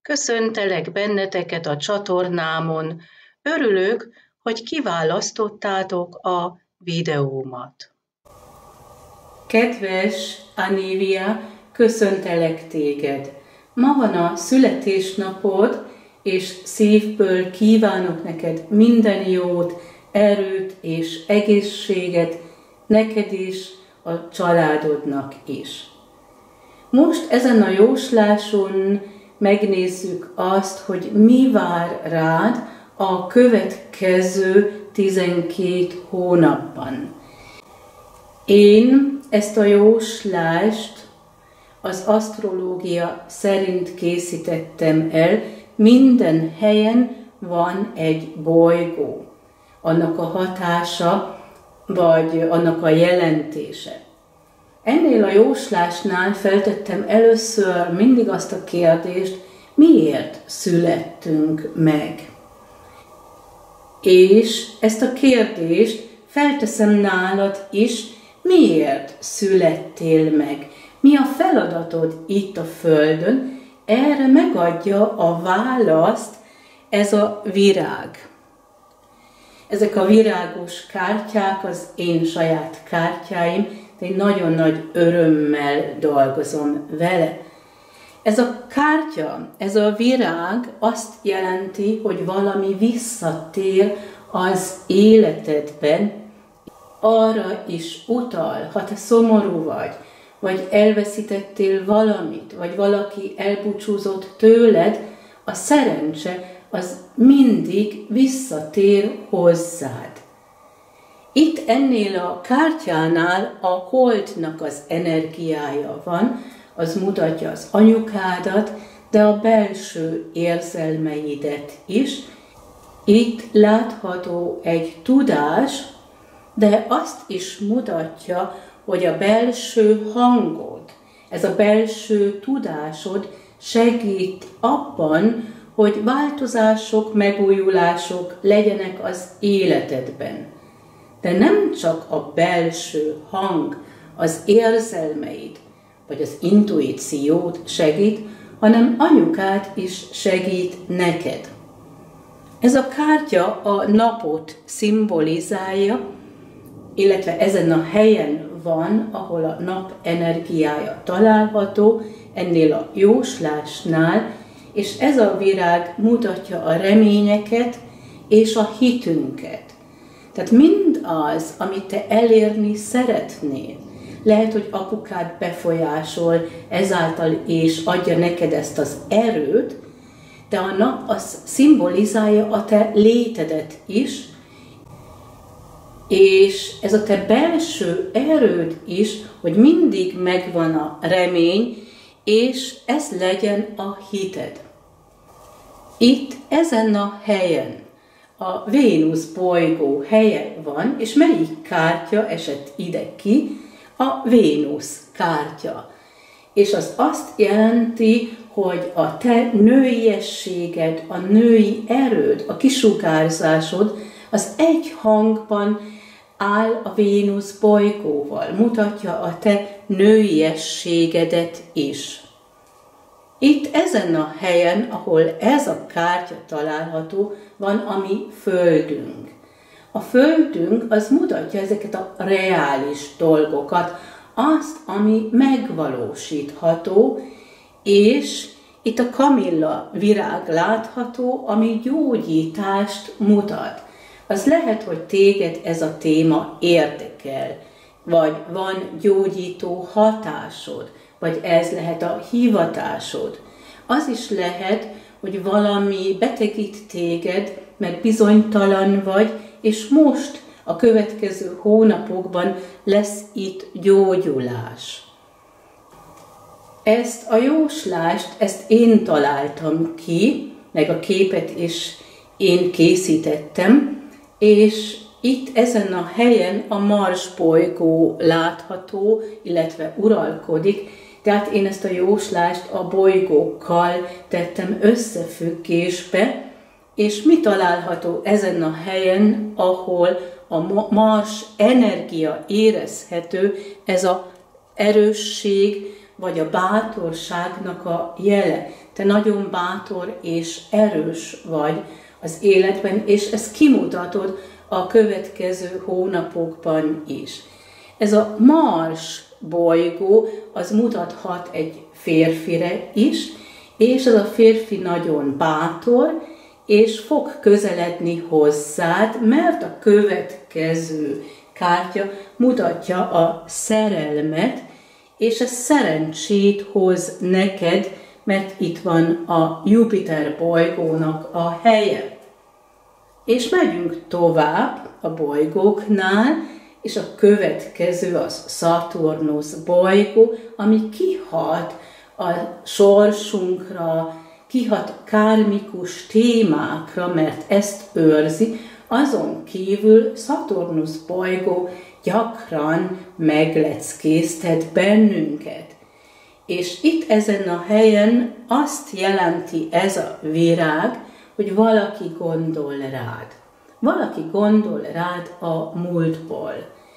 Köszöntelek benneteket a csatornámon. Örülök, hogy kiválasztottátok a videómat. Kedves Anívia, köszöntelek téged. Ma van a születésnapod, és szívből kívánok neked minden jót, erőt és egészséget, neked is, a családodnak is. Most ezen a jósláson megnézzük azt, hogy mi vár rád a következő 12 hónapban. Én ezt a jóslást az asztrológia szerint készítettem el, minden helyen van egy bolygó, annak a hatása, vagy annak a jelentése. Ennél a jóslásnál feltettem először mindig azt a kérdést, miért születtünk meg? És ezt a kérdést felteszem nálad is, miért születtél meg? Mi a feladatod itt a Földön? Erre megadja a választ ez a virág. Ezek a virágos kártyák az én saját kártyáim, de én nagyon nagy örömmel dolgozom vele. Ez a kártya, ez a virág azt jelenti, hogy valami visszatér az életedben, arra is utal, ha te szomorú vagy elveszítettél valamit, vagy valaki elbúcsúzott tőled, a szerencse az mindig visszatér hozzád. Itt ennél a kártyánál a holdnak az energiája van, az mutatja az anyukádat, de a belső érzelmeidet is. Itt látható egy tudás, de azt is mutatja, hogy a belső hangod, ez a belső tudásod segít abban, hogy változások, megújulások legyenek az életedben. De nem csak a belső hang, az érzelmeid, vagy az intuíciót segít, hanem anyukád is segít neked. Ez a kártya a napot szimbolizálja, illetve ezen a helyen van, ahol a nap energiája található, ennél a jóslásnál, és ez a virág mutatja a reményeket és a hitünket. Tehát mindaz, amit te elérni szeretnél, lehet, hogy apukád befolyásol ezáltal, és adja neked ezt az erőt, de a nap az szimbolizálja a te létedet is, és ez a te belső erőd is, hogy mindig megvan a remény, és ez legyen a hited. Itt ezen a helyen a Vénusz bolygó helye van, és melyik kártya esett ide ki? A Vénusz kártya. És az azt jelenti, hogy a te nőiességed, a női erőd, a kisugárzásod, az egy hangban áll a Vénusz bolygóval, mutatja a te nőiességedet is. Itt ezen a helyen, ahol ez a kártya található, van a mi földünk. A földünk az mutatja ezeket a reális dolgokat, azt, ami megvalósítható, és itt a kamilla virág látható, ami gyógyítást mutat. Az lehet, hogy téged ez a téma érdekel, vagy van gyógyító hatásod, vagy ez lehet a hivatásod. Az is lehet, hogy valami betegít téged, mert bizonytalan vagy, és most a következő hónapokban lesz itt gyógyulás. Ezt a jóslást, ezt én találtam ki, meg a képet is én készítettem, és itt ezen a helyen a Mars bolygó látható, illetve uralkodik, tehát én ezt a jóslást a bolygókkal tettem összefüggésbe, és mi található ezen a helyen, ahol a Mars energia érezhető, ez a erősség, vagy a bátorságnak a jele. te nagyon bátor és erős vagy az életben, és ezt kimutatod a következő hónapokban is. Ez a Mars bolygó, az mutathat egy férfire is, és ez a férfi nagyon bátor, és fog közeledni hozzád, mert a következő kártya mutatja a szerelmet, és ez szerencsét hoz neked, mert itt van a Jupiter bolygónak a helye. És megyünk tovább a bolygóknál, és a következő az Szaturnusz bolygó, ami kihat a sorsunkra, kihat kármikus témákra, mert ezt őrzi. Azon kívül Szaturnusz bolygó gyakran megleckéztet bennünket. És itt ezen a helyen azt jelenti ez a virág, hogy valaki gondol rád. Valaki gondol rád a múltból.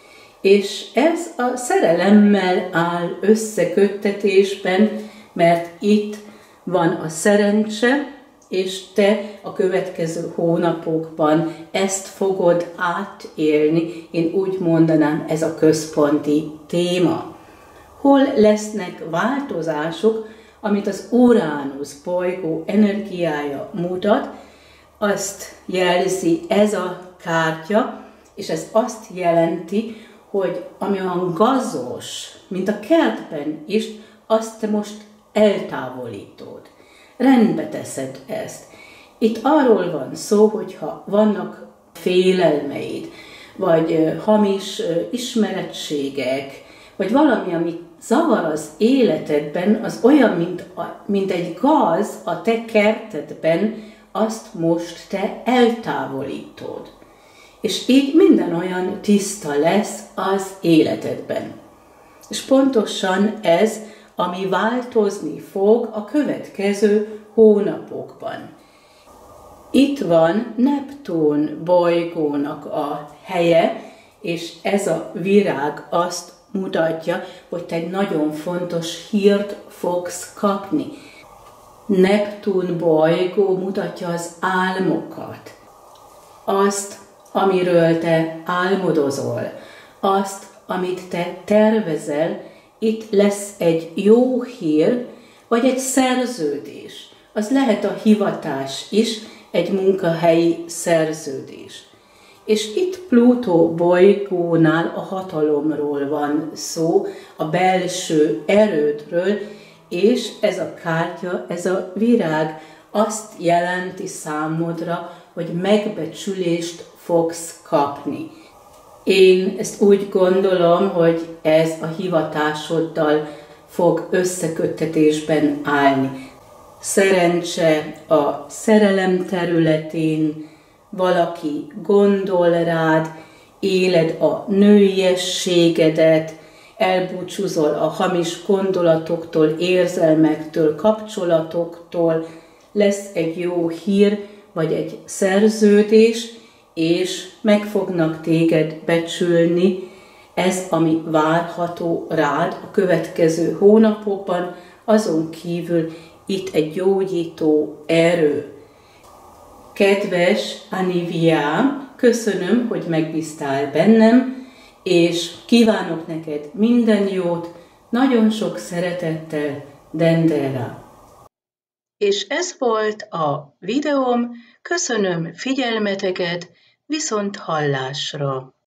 És ez a szerelemmel áll összeköttetésben, mert itt van a szerencse, és te a következő hónapokban ezt fogod átélni, én úgy mondanám, ez a központi téma. Hol lesznek változások, amit az Uránusz bolygó energiája mutat, azt jelzi ez a kártya, és ez azt jelenti, hogy ami olyan gazos, mint a kertben is, azt te most eltávolítod. Rendbe teszed ezt. Itt arról van szó, hogyha vannak félelmeid, vagy hamis ismerettségek, vagy valami, ami zavar az életedben, az olyan, mint egy gaz a te kertedben, azt most te eltávolítod. És így minden olyan tiszta lesz az életedben. És pontosan ez, ami változni fog a következő hónapokban. Itt van Neptun bolygónak a helye, és ez a virág azt mutatja, hogy te egy nagyon fontos hírt fogsz kapni. Neptun bolygó mutatja az álmokat, azt, amiről te álmodozol, azt, amit te tervezel. Itt lesz egy jó hír, vagy egy szerződés. Az lehet a hivatás is, egy munkahelyi szerződés. És itt Plutó bolygónál a hatalomról van szó, a belső erődről, és ez a kártya, ez a virág azt jelenti számodra, hogy megbecsülést fogsz kapni. Én ezt úgy gondolom, hogy ez a hivatásoddal fog összeköttetésben állni. Szerencse a szerelem területén, valaki gondol rád, éled a nőiességedet, elbúcsúzol a hamis gondolatoktól, érzelmektől, kapcsolatoktól, lesz egy jó hír, vagy egy szerződés, és meg fognak téged becsülni, ez, ami várható rád a következő hónapokban, azon kívül itt egy gyógyító erő. Kedves Anivia, köszönöm, hogy megbíztál bennem, és kívánok neked minden jót, nagyon sok szeretettel, Dendera. És ez volt a videóm, köszönöm figyelmeteket, viszont hallásra!